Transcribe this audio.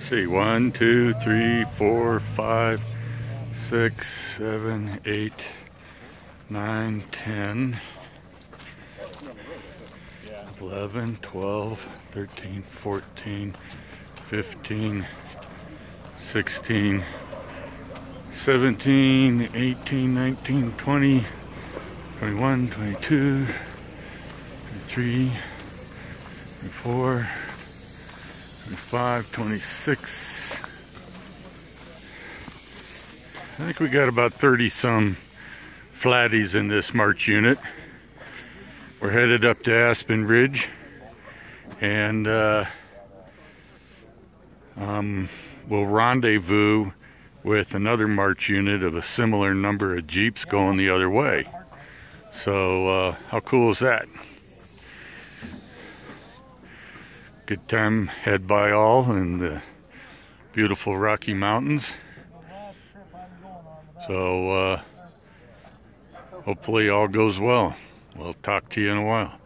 See, 1, 2, 3, 4, 5, 6, 7, 8, 9, 10, 11, 12, 13, 14, 15, 16, 17, 18, 19, 20, 21, 22, 23, 24, 25, 26. I think we got about 30 some flatties in this March unit. We're headed up to Aspen Ridge, and we'll rendezvous with another March unit of a similar number of Jeeps going the other way. So how cool is that? Good time head by all in the beautiful Rocky Mountains. So hopefully all goes well. We'll talk to you in a while.